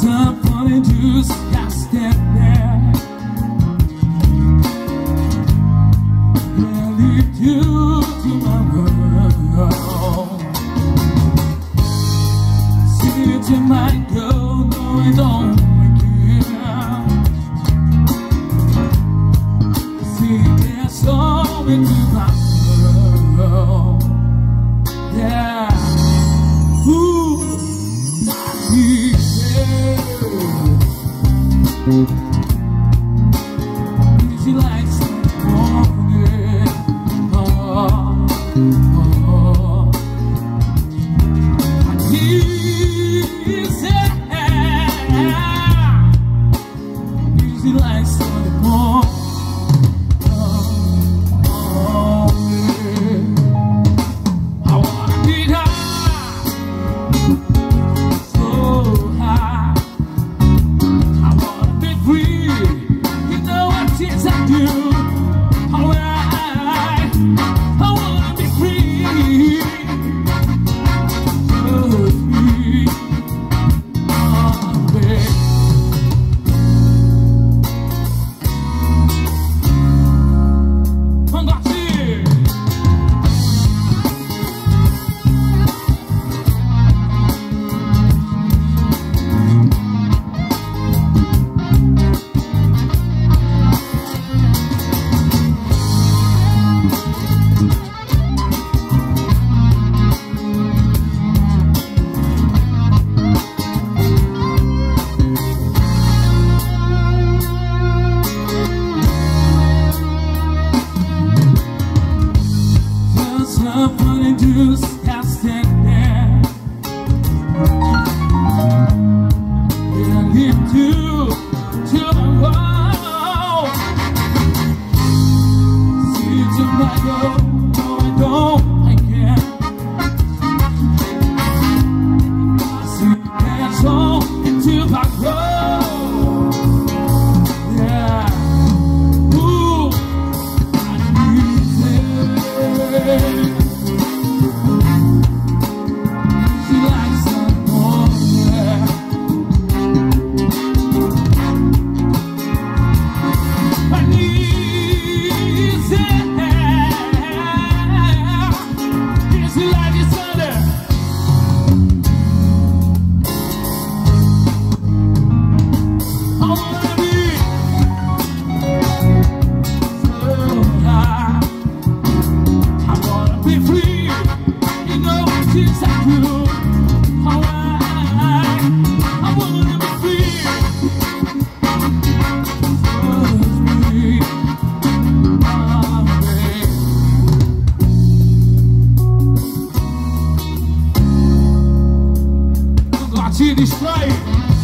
some funny juice, I stand there. Yeah, lead you to my world. See it, you might go, no, I don't care. See, there's so into my world. Yeah. Ooh, easy like some morning. Oh, I need easy like Sunday morning. Some funny juice, I stand there. Yeah, I lift you to my world. See it to my goal, no I don't, I can't. See it dance on into my world. Yeah, ooh, I need it. Destrói.